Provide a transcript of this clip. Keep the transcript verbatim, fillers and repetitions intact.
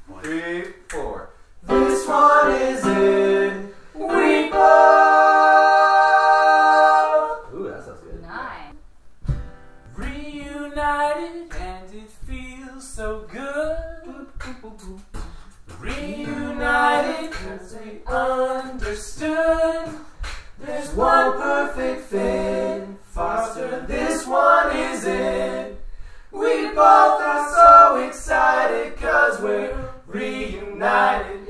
three, four. This one is in We Both. Ooh, that sounds good. Nine. Reunited and it feels so good. Reunited cause we understood. There's one perfect fit. Foster, this one is it. We both are so excited cause we're reunited.